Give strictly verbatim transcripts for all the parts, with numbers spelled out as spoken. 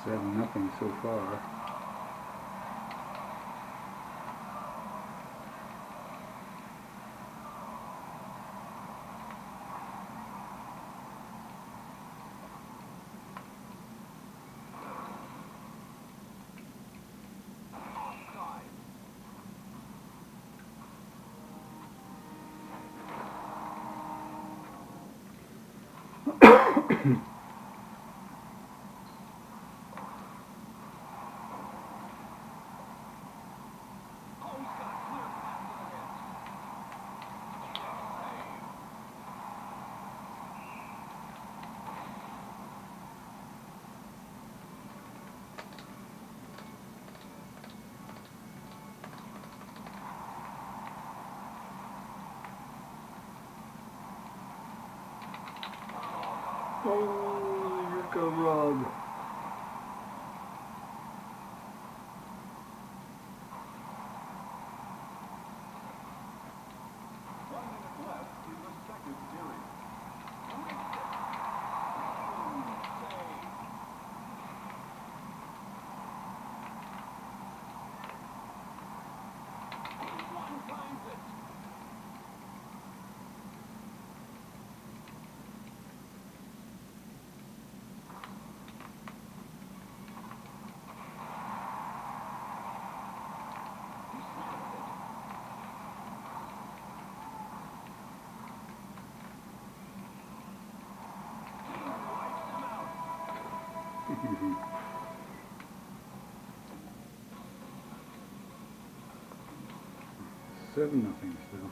Seven nothing so far. Oh, you're go rug. Seven nothing still.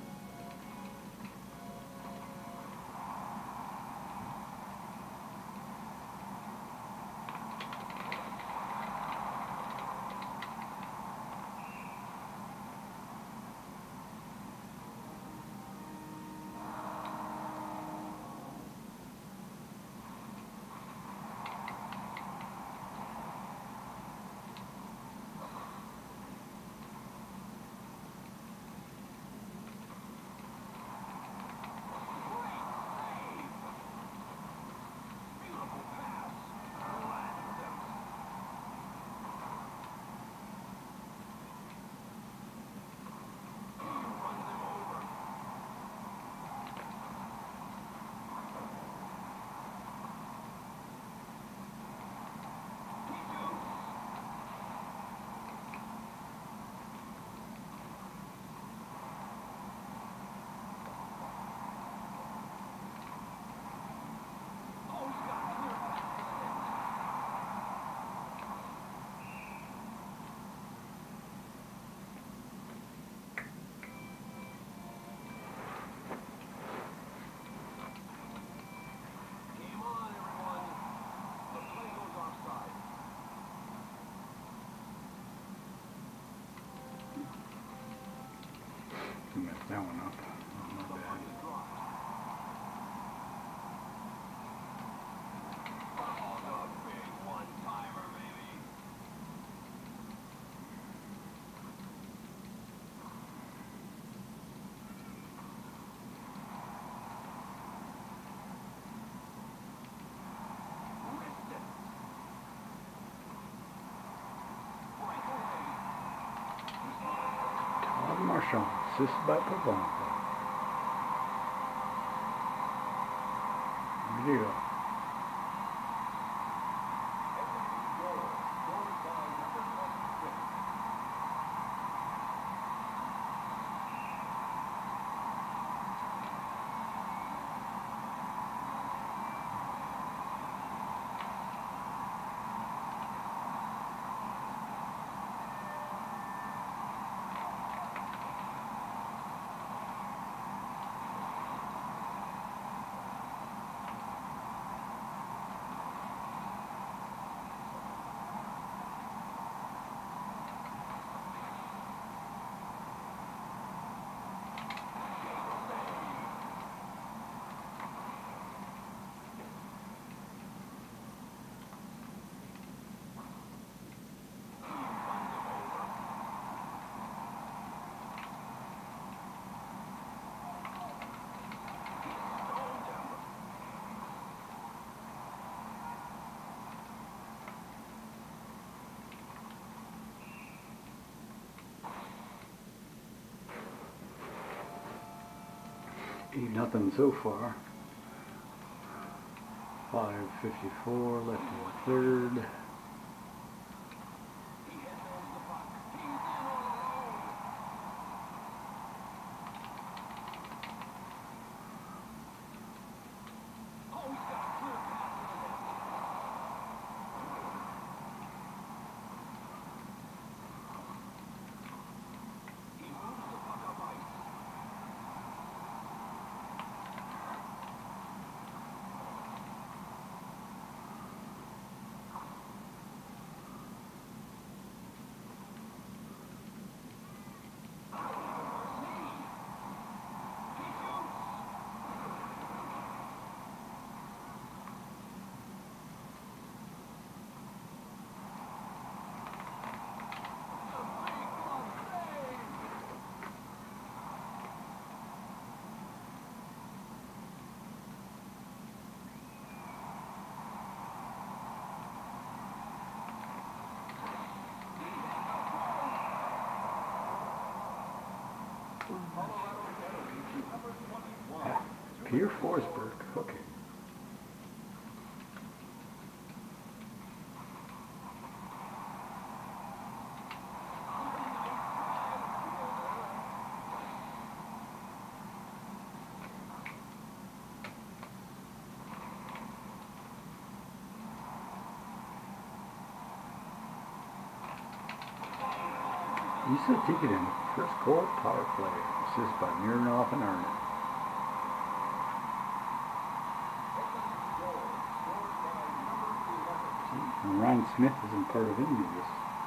Messed that one up. Not bad. Marshall, assisted by Pavon. Video. Eight nothing so far. Five fifty-four left in the third. Pierre Forsberg hooking. Issa Tikkanen, first goal, power play, assist by Mironov and Arnott. And Ryan Smith isn't part of any of this.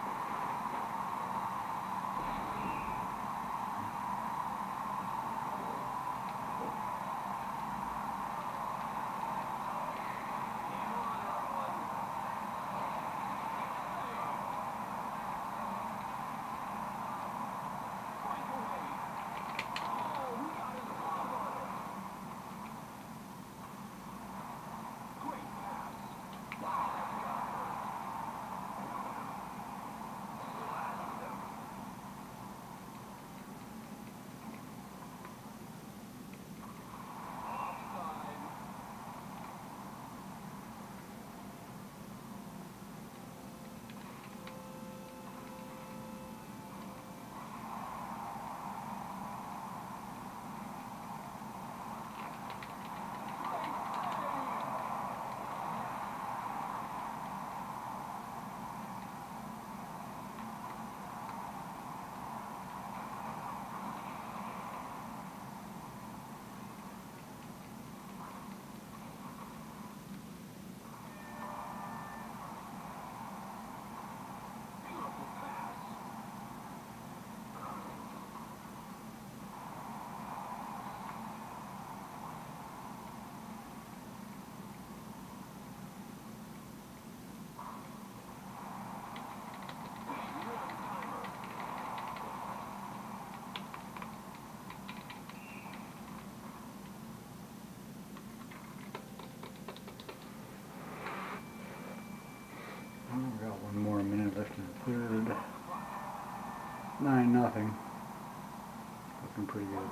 We've got one more minute left in the third. Nine nothing. Looking pretty good.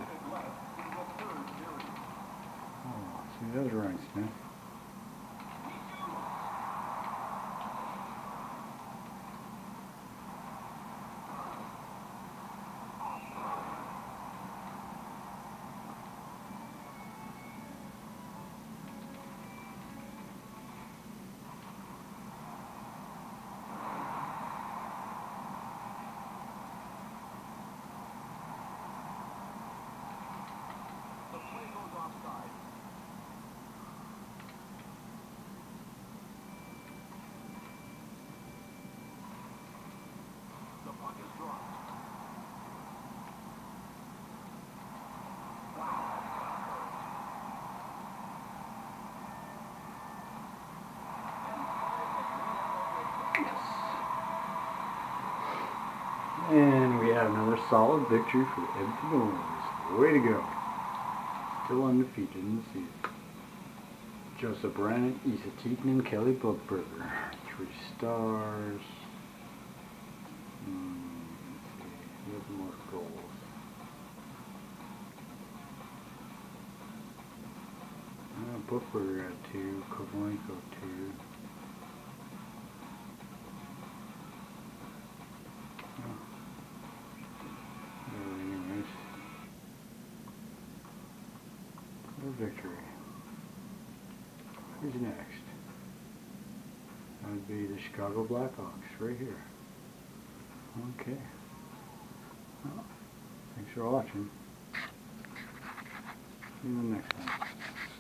Oh, see, that was Ryan Smith. And we have another solid victory for the Edmonton Oilers. Way to go. Still undefeated in the season. Joseph Brannan, Issa Tikkanen, Kelly Buckberger. Three stars. Hmm, let's see. He has more goals. Pittsburgh at two, Kovalenko two. Oh. Well, anyways, a victory. Who's next? That would be the Chicago Blackhawks right here. Okay. Well, thanks for watching. See you in the next one.